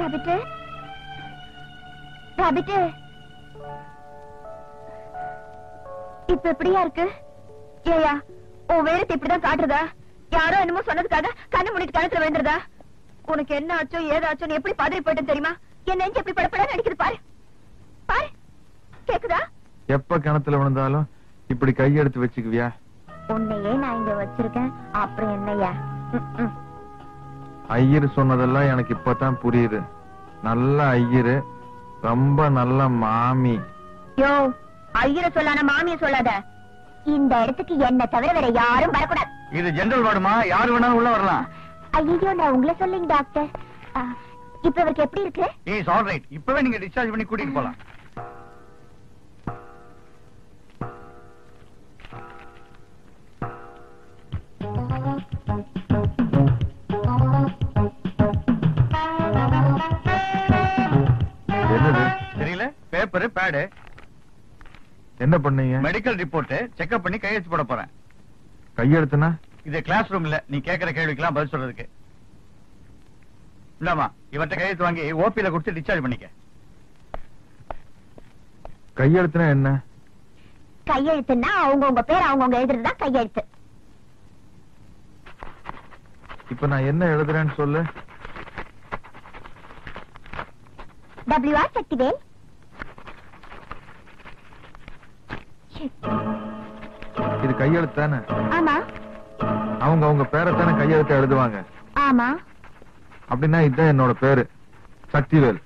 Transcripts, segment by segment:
Rapid rapid இப்ப எப்படியா இருக்கு? ஏயா உன் வேலத்தை இப்படிதான் காட்டுறதா? யாரோ என்னமோ சொன்னதுக்காக கண்ணு முடிட்டு கணத்துல வேண்டுறதா? உனக்கு என்ன ஆச்சோ ஏதாச்சோ எப்படி பதறி போயிட்டு தெரியுமா? என் நெஞ்சு எப்படி படப்பட நடிக்குது பாரு பாரு. கேக்குதா? எப்ப கிணத்துல விழுந்தாலும் இப்படி கையெடுத்து வச்சுக்குவியா? உன்னையே நான் இங்க வச்சிருக்கேன், அப்புறம் என்னையா? ஐயர் சொன்னதெல்லாம் எனக்கு இப்பதான் புரியுது. நல்ல ஐயரு, ரொம்ப நல்ல மாமி. யோ, ஐயரை சொல்லான மாமிய சொல்லாத. இந்த இடத்துக்கு என்ன தவிர வேற யாரும் வரக்கூடாது. இது ஜெனரல் வார்டுமா, யாரு வேணாலும் உள்ள வரலாம். ஐயோ, நான் உங்களை சொல்லுங்க டாக்டர். இப்ப அவருக்கு எப்படி இருக்கு? Is all right. இப்பவே நீங்க டிஸ்சார்ஜ் பண்ணி கூட்டிட்டு போலாம். என்னது? தெரியல. Paper pad. என்ன பண்ணீங்க? மெடிக்கல் ரிப்போர்ட் செக்அப் பண்ணி கையெழுத்து போட போறேன். கையெழுத்துனா? இது கிளாஸ் ரூம் இல்ல, நீ கேக்குற கேள்விக்கெல்லாம் பதில் சொல்றதுக்கு. இல்லாமா இவர்கிட்ட கையெழுத்து வாங்கி ஓபில கொடுத்து டிஸ்சார்ஜ் பண்ணிக்க. கையெழுத்துனா என்ன? கையெழுத்துன்னா அவங்கவுங்க பேர் அவங்கவுங்க எழுதுறதுதா கையெழுத்து. இப்ப நான் என்ன எழுதுறேன்னு சொல்லு. WR சக்திவேல். இது கையெழுத்து தானே? ஆமா. அவங்க பேரைத்தானே கையெழுத்து எழுதுவாங்க. ஆமா. அப்படின்னா இதுதான் என்னோட பேரு, சக்திவேல்.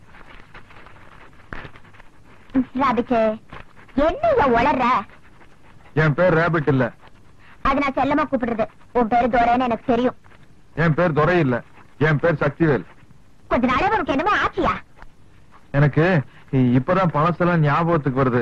ராபிட், என்ன உளற? என் பேர் ராபிட் இல்ல. அது நான் செல்லமா கூப்பிடுறது. உன் பேரு துரைன்னு எனக்கு தெரியும். என் பேர் துரை இல்ல, என் பேர் சக்திவேல். கொஞ்ச நாளே உனக்கு என்னமோ ஆச்சியா? எனக்கு இப்பதான் பழசெல்லாம் ஞாபகத்துக்கு வருது.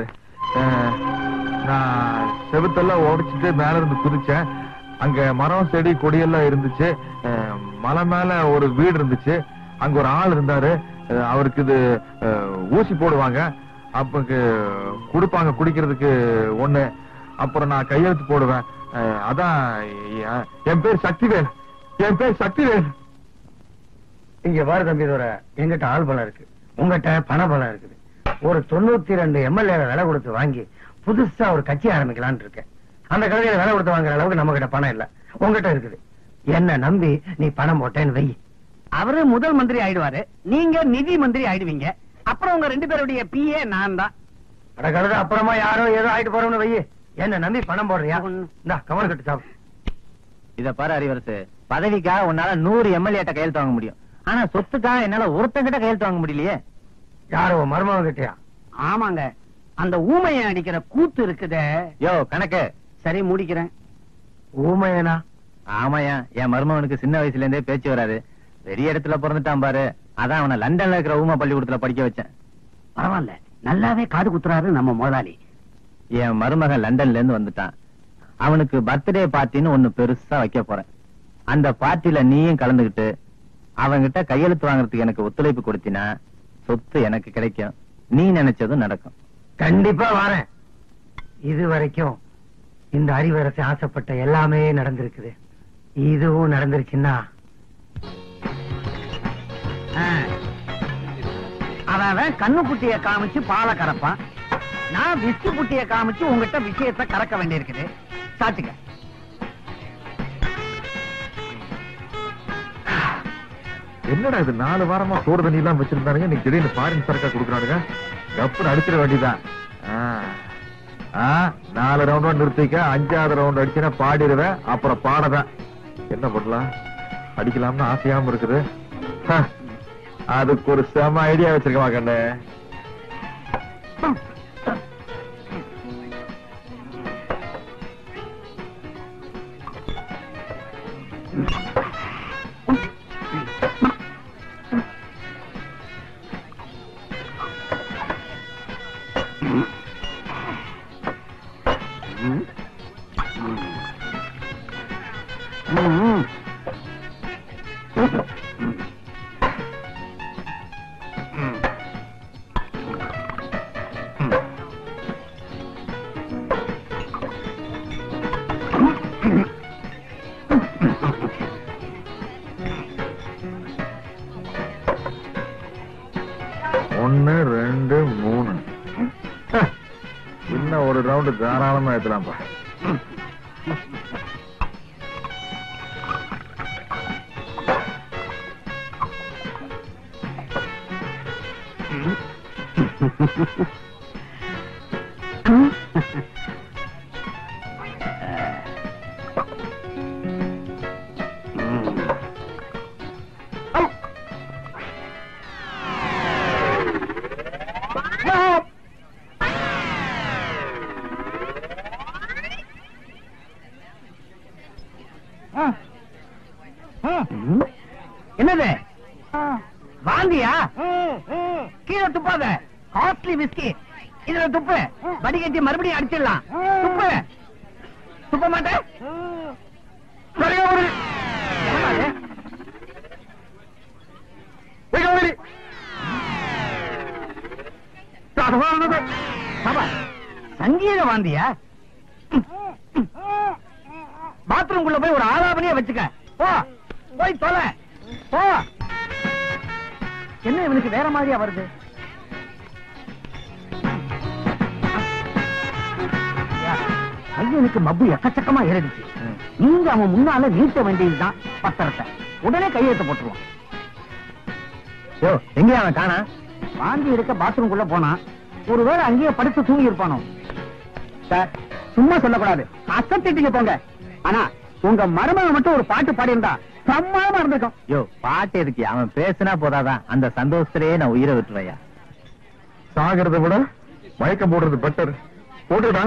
நான் செவுத்தெல்லாம் உடைச்சிட்டு மேல இருந்து குதிச்சேன். அங்க மரம் செடி கொடியெல்லாம் இருந்துச்சு. மலை மேல ஒரு வீடு இருந்துச்சு. அங்க ஒரு ஆள் இருந்தாரு. அவருக்கு இது ஊசி போடுவாங்க, அப்ப குடுப்பாங்க குடிக்கிறதுக்கு ஒண்ணு. அப்புறம் நான் கையெழுத்து போடுவேன். அதான் என் பேர் சக்திவேல், என் பேர் சக்திவேல். இங்க பாரு தம்பி, எங்கிட்ட ஆள் பலம் இருக்கு, உங்ககிட்ட பண பலம் இருக்குது. ஒரு 92 MLA விலை கொடுத்து வாங்கி புதுசா ஒரு கட்சி ஆரம்பிக்கலான்னு இருக்கேன். அந்த கடையில விலை கொடுத்து வாங்குற அளவுக்கு நம்ம கிட்ட பணம் இல்ல, உங்ககிட்ட இருக்குது. என்ன நம்பி நீ பணம் போட்டேன்னு வை. அவரு முதல் மந்திரி ஆயிடுவாரு, நீங்க நிதி மந்திரி ஆயிடுவீங்க. அப்புறம் உங்க 2 பேருடைய PA நான் தான். அடக்கழுத அப்புறமா யாரோ ஏதோ ஆயிட்டு போறோம்னு வை. என்ன நம்பி பணம் போடுறியா? கவனம் கட்டு சாப்பிடு. இத பாரு அறிவரசு, பதவிக்காக உன்னால 100 MLA கையெழுத்து வாங்க முடியும். ஆனா சொத்துக்காக என்னால ஒருத்தங்கிட்ட கையெழுத்து வாங்க முடியலையே. யாரோ மருமகன் கிட்டயா? ஆமாங்க, அந்த ஊமைய அடிக்கிற கூத்து இருக்குதே. யோ கணக்கு சரி முடிக்கிறேன். ஊமையனா? ஆமாயா, என் மருமகனுக்கு சின்ன வயசுல இருந்தே பேச்சு வராது. பெரிய இடத்துல பிறந்துட்டான் பாரு, அதான் அவனை லண்டன்ல இருக்கிற ஊமை பள்ளிக்கூடத்துல படிக்க வச்சேன். பரவாயில்ல, நல்லாவே காது குத்துறாரு நம்ம முதலாளி. என் மருமகன் லண்டன்ல இருந்து வந்துட்டான். அவனுக்கு பர்த்டே பார்ட்டின்னு ஒண்ணு பெருசா வைக்க போறேன். அந்த பார்ட்டில நீயும் கலந்துகிட்டு அவங்கிட்ட கையெழுத்து வாங்குறதுக்கு எனக்கு ஒத்துழைப்பு கொடுத்தினா சொத்து எனக்கு கிடைக்கும், நீ நினைச்சதும் நடக்கும். கண்டிப்பா வரேன். இது வரைக்கும் இந்த அறிவரசு ஆசைப்பட்ட எல்லாமே நடந்திருக்குது. இதுவும் நடந்துருச்சுன்னா அவன் கண்ணு புட்டிய காமிச்சு பாலை கறப்பான், நான் விஸ்கி புட்டிய காமிச்சு உங்ககிட்ட விஷயத்தை கறக்க வேண்டியிருக்குது. சாச்சுக்க. என்னடா இது 4 வாரமா சோறு தண்ணி எல்லாம் வச்சிருந்தாருங்க, நீ திடீர்னு ஃபாரின் சரக்கா கொடுக்குறானுங்க. கப்புன்னு அடிச்சிட வேண்டியதான். 4 ரவுண்ட் நிறுத்திக்க, 5வது ரவுண்ட் அடிச்சுனா பாடிடுவேன், அப்புறம் பாடதான். என்ன பண்ணலாம்? அடிக்கலாம்னு ஆசையாம இருக்குது. அதுக்கு ஒரு செம ஐடியா வச்சிருக்கமா கண்ணு. 1 2 3 இன்னும் ஒரு ரவுண்டு தாராளமா ஏத்தலாம்ப்பா. என்னது வாந்தியா? கீழே துப்பாத. காஸ்ட்லி விஸ்கி இதுல துப்பு. வடிகட்டி மறுபடியும் அடிச்சிடலாம். துப்பு. துப்ப மாட்டேன். சங்கீத வாந்தியா? பாத்ரூம் குள்ள போய் ஒரு ஆலாபனையே வச்சுக்க. போ போய் தொலை. போ. என்ன இவனுக்கு வேற மாதிரியா வருது? ஐயனுக்கு மப்பு எக்கச்சக்கமா ஏறிடுச்சு. நீங்க அவன் முன்னால நீட்ட வேண்டியதுதான் பத்திரத்தை. உடனே கையெழுத்து போட்டுருவான். எங்க அவன் காணா? வாந்தி எடுக்க பாத்ரூம் குள்ள போனா ஒருவேளை அங்கேயே படுத்து தூங்கி இருப்பானோ. சார் சும்மா சொல்லக்கூடாது. அசத்திட்டீங்க போங்க. ஆனா உங்க மருமகன் மட்டும் ஒரு பாட்டு பாடி இருந்தா சம்மானமா இருந்திருக்கும். யோ பாட்டு எதுக்கு? அவன் பேசினா போதாதான். அந்த சந்தோஷத்திலேயே நான் உயிரை விட்டுருவையா. சாகிறத விட மயக்கம் போடுறது பெட்டர். போட்டுடா.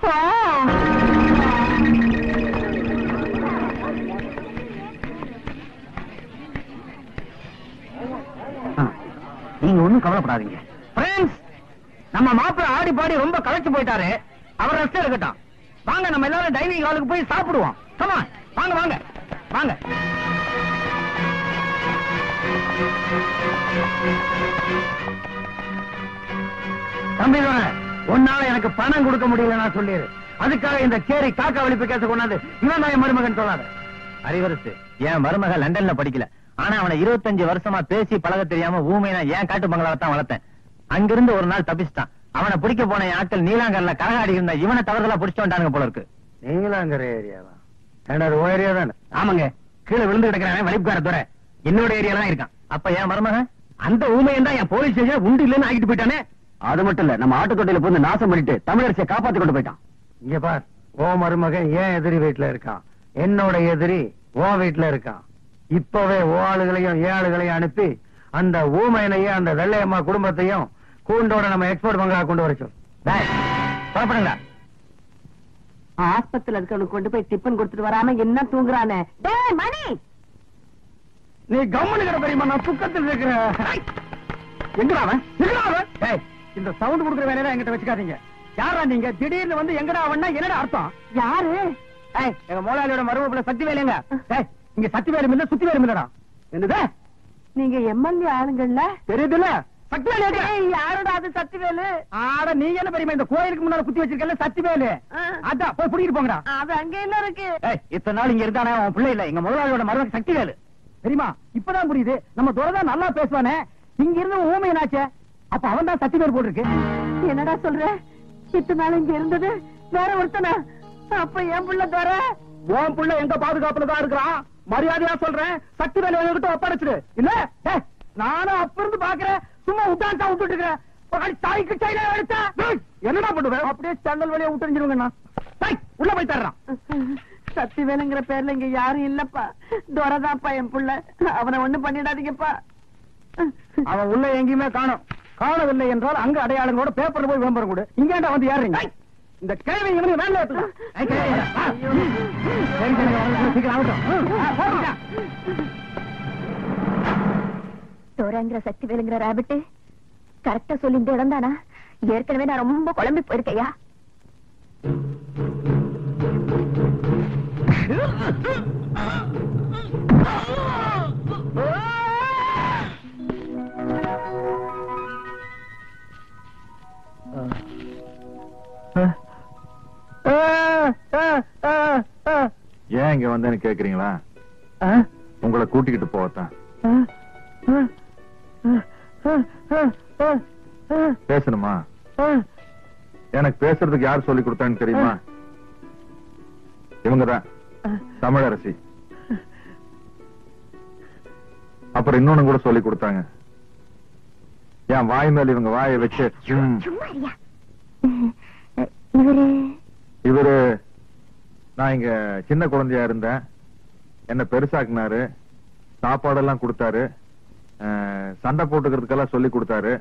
நீங்க ஒண்ணும் கவலைப்படாதீங்க. நம்ம மாப்பிள்ள ஆடி பாடி ரொம்ப களைச்சு போயிட்டாரு. அவர் ரெஸ்ட் எடுக்கட்டும். வாங்க நம்ம எல்லாரும் டைனிங் ஹாலுக்கு போய் சாப்பிடுவோம். கமா வாங்க வாங்க வாங்க. தம்பி உன்னால எனக்கு பணம் கொடுக்க முடியல நான் சொல்லிடு. அதுக்காக இந்த கேரி காக்கா வலிப்பு கேச கொண்டாந்து இவன் தான் என் மருமகன் சொல்லாத. அறிவரசு, என் மருமக லண்டன்ல படிக்கல. ஆனா அவனை 25 வருஷமா பேசி பழக தெரியாம ஊமையா ஏன் காட்டு பங்களாவை தான் வளர்த்தேன். அங்கிருந்து ஒரு நாள் தப்பிச்சிட்டான். அவனை பிடிக்க போன ஆட்கள் நீலாங்கர்ல கரகாடி இருந்த இவனை தவறுதலா பிடிச்சு வந்தாங்க போல இருக்கு. நீலாங்கர் ஏரியாவா? ஏரியா தானே? ஆமாங்க. கீழே விழுந்து கிடக்கிறான் வலிப்புக்கார துறை என்னோட ஏரியால தான் இருக்கான். அப்ப என் மருமகன் அந்த ஊமையன் தான் என் போலீஸ் ஸ்டேஷன் உண்டு இல்லன்னு ஆகிட்டு போயிட்டானே. அது மட்டும் இல்ல, நம்ம ஆட்டுக்கொட்டையில போய் நாசம் பண்ணிட்டு தமிழரசியை காப்பாத்தி கொண்டு போயிட்டான். இங்க பார், ஓ மருமகன் ஏன் எதிரி வீட்டுல இருக்கான். என்னோட எதிரி ஓ வீட்டுல இருக்கான். இப்பவே ஓ ஆளுகளையும் ஏ ஆளுகளையும் அனுப்பி அந்த ஊமையனையும் அந்த வெள்ளையம்மா குடும்பத்தையும் கூண்டோட நம்ம எக்ஸ்போர்ட் பங்களா கொண்டு வரச்சோம். புறப்படுங்க. ஆஸ்பத்திரியில இருக்கவனுக்கு கொண்டு போய் டிஃபன் கொடுத்துட்டு வராம என்ன தூங்குறானே. டேய் மணி, நீ கவர்மெண்ட் கிட்ட தெரியுமா? நான் துக்கத்தில் இருக்கிறேன். எங்கடா அவன்? இந்த சவுண்ட் கொடுக்குற வேலையெல்லாம் எங்கிட்ட வச்சுக்காதீங்க. யாரா நீங்க? திடீர்னு வந்து எங்கடா அவன்னா என்னடா அர்த்தம்? யாரு? எங்க முதலாளியோட மருமப்புல சக்தி வேலைங்க. இங்க சக்தி வேலும் இல்ல சுத்தி வேலும் இல்லடா. என்னது? நீங்க எம்எல்ஏ ஆளுங்கள்ல தெரியுதுல்ல? சக்தி வேலு யாரோட? அது சக்திவேலு. ஆட நீங்க என்ன பெரியமா இந்த கோயிலுக்கு முன்னால குத்தி வச்சிருக்கல சக்தி வேலு. அதான் போய் புடிக்கிட்டு போங்கடா. அது அங்க என்ன இருக்கு? இத்தனை நாள் இங்க இருந்தானே அவன் பிள்ளை இல்ல, எங்க முதலாளியோட மருமக சக்தி வேலு. தெரியுமா? இப்பதான் புரியுது. நம்ம துரைதான் நல்லா பேசுவானே, இங்க இருந்து ஊமையனாச்சே. அப்ப அவன் தான் சக்தி வேலு போட்டிருக்கு. என்னடா சொல்ற? இத்தனை நாள் இங்க இருந்தது வேற ஒருத்தனா? அப்ப என் புள்ள துரை. உன் புள்ள எங்க பாதுகாப்புல தான் இருக்கிறான். மரியாதையா சொல்றேன், சக்தி வேலு என்கிட்ட ஒப்படைச்சிடு. இல்ல நானும் அப்ப இருந்து பாக்குறேன். சும்மா உட்டான்டா விட்டுட்டு இருக்கிறேன். தாய்க்கு சைல எடுத்த என்னடா பண்ணுவேன்? அப்படியே சண்டல் வழியா விட்டுருந்துருவேங்க. உள்ள போய் தர்றான். சக்தி வேலுங்கிற பேர்ல இங்க யாரும் இல்லப்பா. துரைதான்ப்பா என் புள்ள. அவனை ஒண்ணும் பண்ணிடாதீங்கப்பா. அவன் உள்ள எங்கேயுமே காணவில்லை என்றால் அங்க அடையாளங்களோட பேப்பர்ல போய் விளம்பரம் கொடு. இங்கேண்டா வந்து ஏறுறீங்க. இந்த கேள்வி இவனுக்கு வேலை தோராங்கிற சக்தி வேலுங்கிற ராபிட்டு கரெக்டா சொல்லி இந்த இடம் தானா? ஏற்கனவே நான் ரொம்ப குழம்பி போயிருக்கையா. ஏன் இங்க வந்தேன்னு கேக்குறீங்களா? உங்களை கூட்டிக்கிட்டு போகத்தான். பேசணுமா? எனக்கு பேசுறதுக்கு யார் சொல்லி கொடுத்தான்னு தெரியுமா? இவங்கதான் தமிழரசி. அப்புறம் இன்னொன்னு கூட சொல்லி கொடுத்தாங்க. என் வாய் மேல இவங்க வாயை வச்சு இவரு நான் இங்க சின்ன குழந்தையா இருந்தேன், என்ன பெருசாக்குனாரு, சாப்பாடெல்லாம் கொடுத்தாரு, சண்டை போட்டுக்கிறதுக்கெல்லாம் சொல்லி கொடுத்தாரு.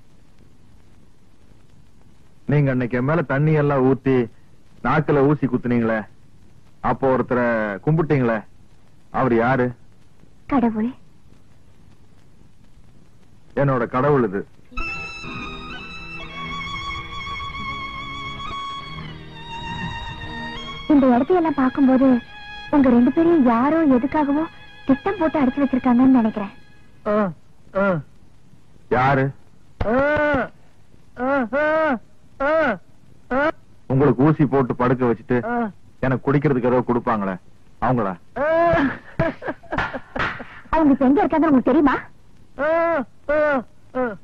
நீங்க அன்னைக்கு என் மேல தண்ணி எல்லாம் ஊத்தி நாக்குல ஊசி குத்துனீங்களே, அப்போ ஒருத்தரை கும்பிட்டீங்களே, அவர் யாரு? கடவுள். என்னோட கடவுள் இது. இந்த இடத்தையெல்லாம் பார்க்கும்போது உங்க 2 பேரையும் யாரோ எதுக்காகவோ திட்டம் போட்டு அடிச்சு வச்சிருக்காங்கன்னு நினைக்கிறேன். யாரு? உங்களுக்கு ஊசி போட்டு படுக்க வச்சுட்டு எனக்கு குடிக்கிறதுக்கு ஏதோ கொடுப்பாங்களே, அவங்களா? அவங்க இப்ப எங்க இருக்காங்க உங்களுக்கு தெரியுமா?